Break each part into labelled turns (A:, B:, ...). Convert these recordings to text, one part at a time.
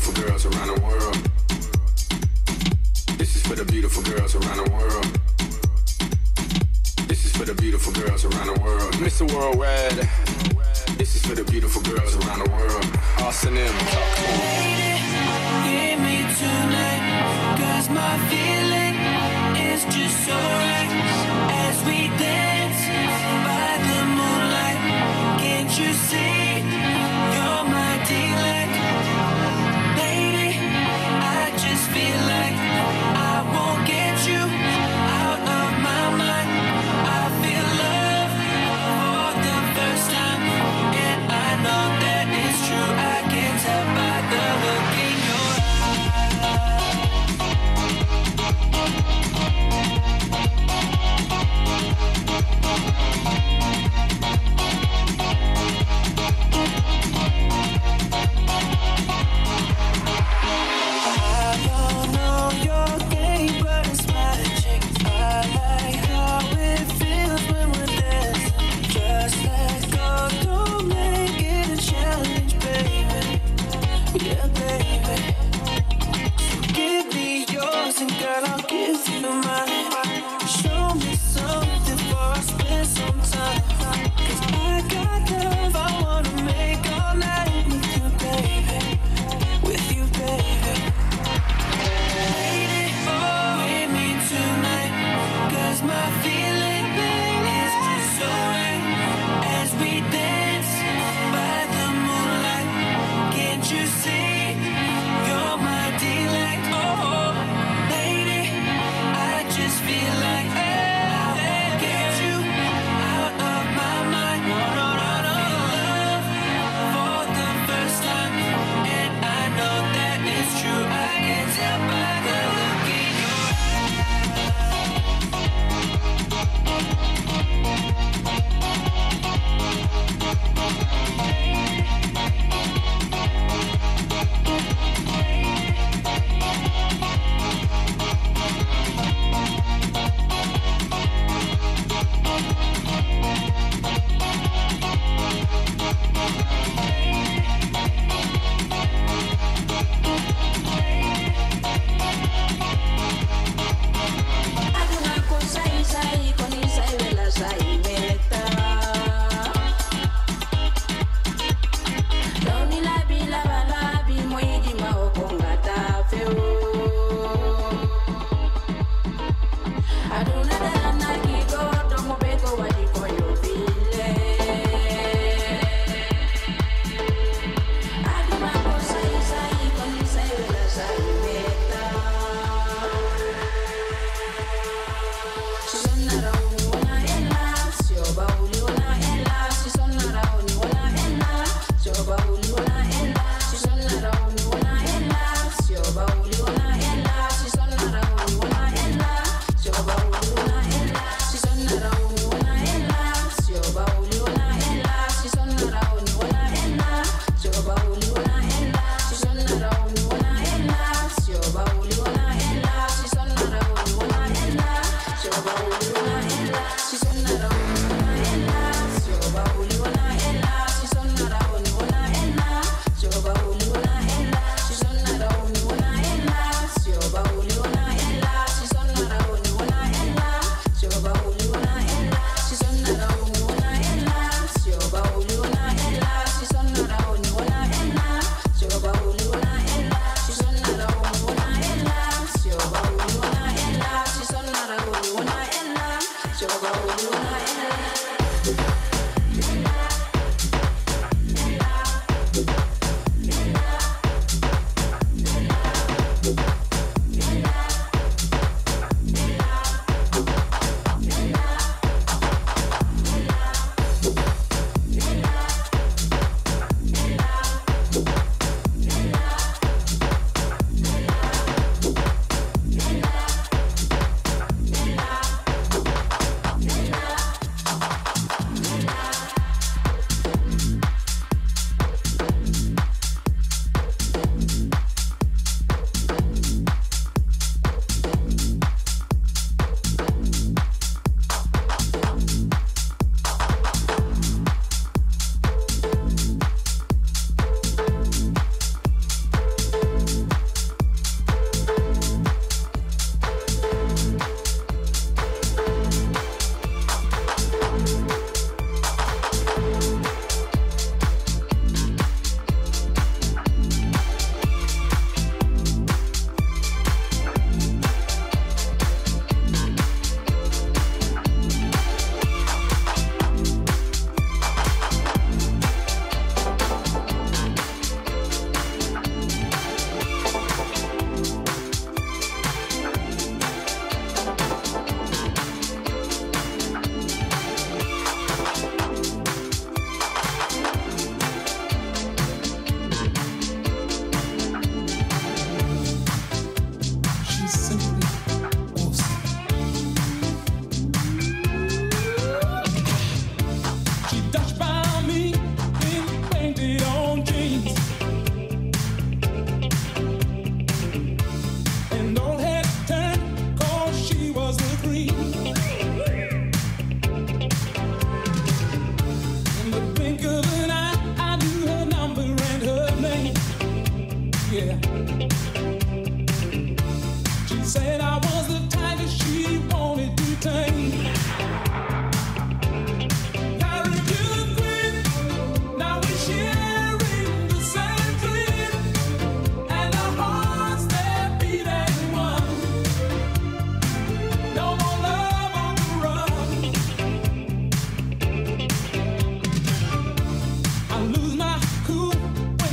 A: beautiful girls around the world. This is for the beautiful girls around the world. This is for the beautiful girls around the world. Mr. Worldwide. This is for the beautiful girls around the world. Austin M.
B: Lady, hear me tonight, 'cause my feeling is just so right. As we dance by the moonlight, can't you see you're my delight? Lady, I just feel like I won't get you out of my mind. I feel love for the first time, and I know that it's true. I can tell by the look in your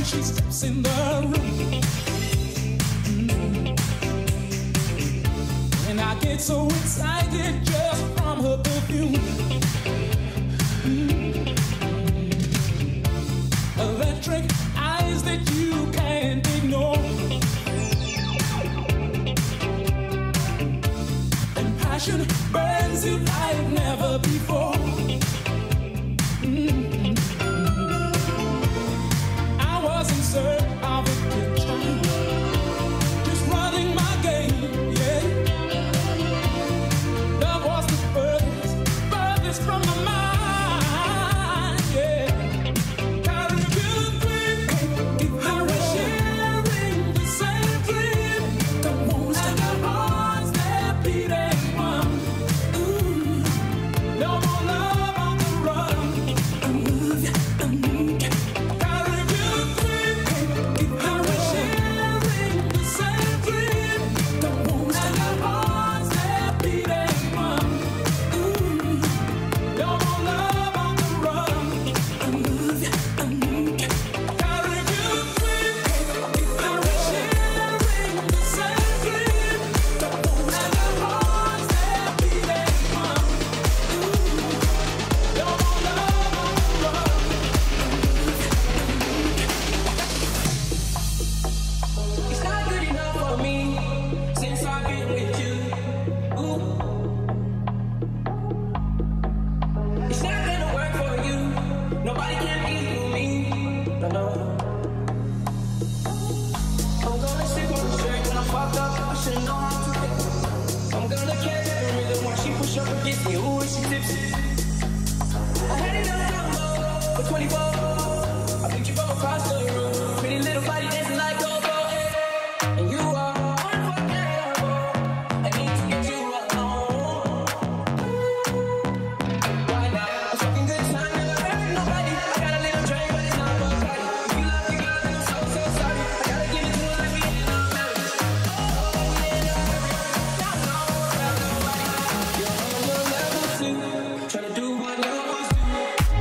C: she steps in the room. And I get so excited just from her perfume. Electric eyes that you can't ignore. And passion burns you like never before. I was in search of a picture, just running my game, yeah. Love was the furthest from my mind, yeah. Caribbean dream, I was sharing the same dream. And our hearts, they're beating one. Ooh, no more love on the run. I move, I move. Caribbean dream, I was sharing the same dream. And our hearts, they're beating one. Ooh, no more love on the run. I move, I move. Caribbean dream, I was sharing the same dream. And our hearts, they're beating one. Ooh, no more love on the run.
B: It's not good enough for me since I've been with you. Ooh. It's not gonna work for you. Nobody can equal me. No. I'm gonna sleep on the shirt when I'm fucked up. I should've known how to get. I'm gonna catch the rhythm when she push up against me. Ooh, and she tipsy. I had it on combo for 24. I picked you from across the room. Pretty little body dancing like go-go. And you are unforgettable. I need to get you alone. Why not? I'm fucking good time, never hurt nobody. I got a little drink, but it's not for party. If you love me, girl, I'm so sorry. I gotta give it to her like we in a marriage. Oh, we in a marriage. Now nobody. You're on your level too. Tryna do what lovers do.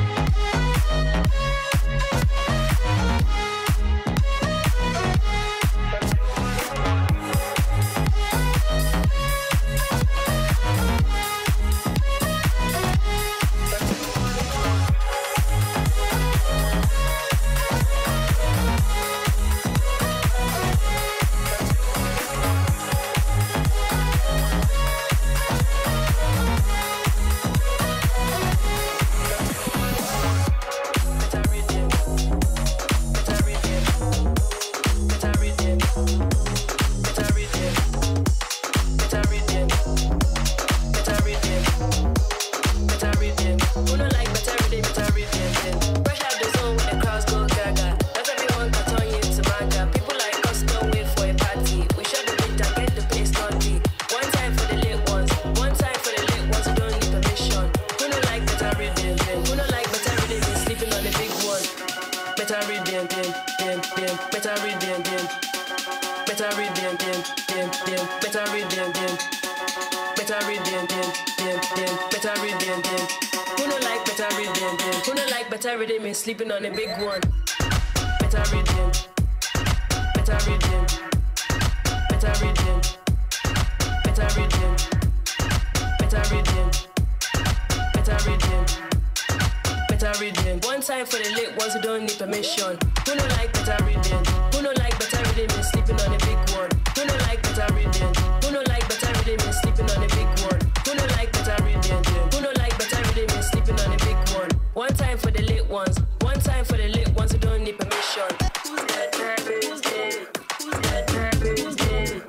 D: Better rhythm is sleeping on a big one. Better rhythm, better rhythm, better rhythm, better rhythm, better rhythm, better rhythm, better rhythm. One time for the lit ones who don't need permission. Who no like better rhythm? Who no like better rhythm is sleeping on a big one. Who no like better rhythm? Who no like better rhythm is sleeping on a big one. Who no like better rhythm? Who no like better rhythm is sleeping on a big one. One time for the lit ones. One time for the lit ones who don't need permission. Who's that? Who's that? Who's that? Who's that?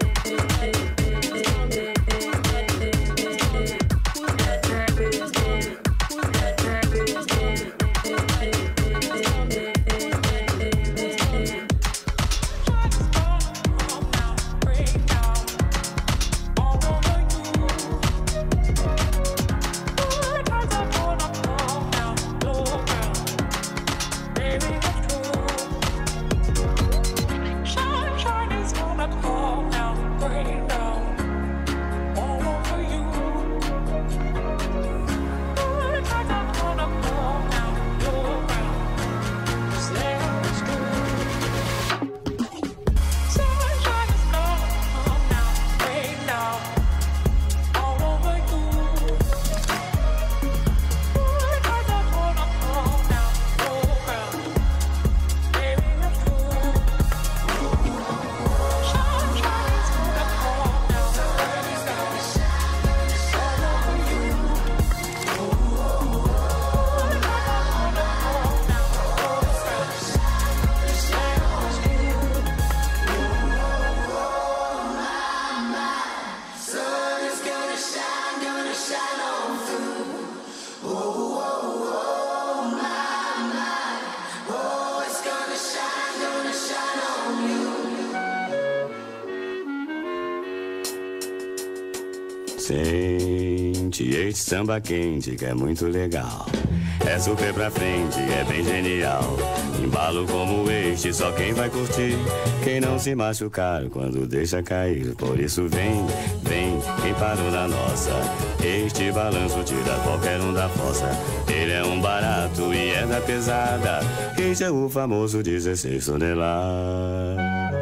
E: Sente este samba quente que é muito legal. É super pra frente, é bem genial. Embalo como este, só quem vai curtir. Quem não se machucar quando deixa cair. Por isso vem, vem, quem parou na nossa. Este balanço tira qualquer um da fossa. Ele é um barato e é da pesada. Este é o famoso 16 toneladas.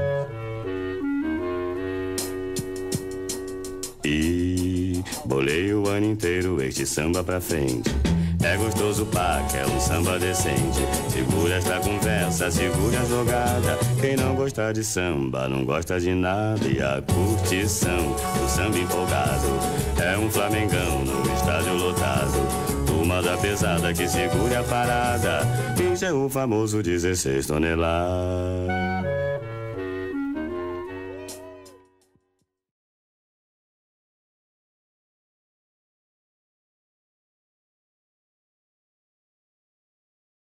E: E bolei o ano inteiro este samba pra frente. É gostoso pá, que é um samba decente. Segura esta conversa, segura a jogada. Quem não gosta de samba, não gosta de nada. E a curtição do samba empolgado é um flamengão no estádio lotado. Turma da pesada que segura a parada. Este é o famoso 16 toneladas.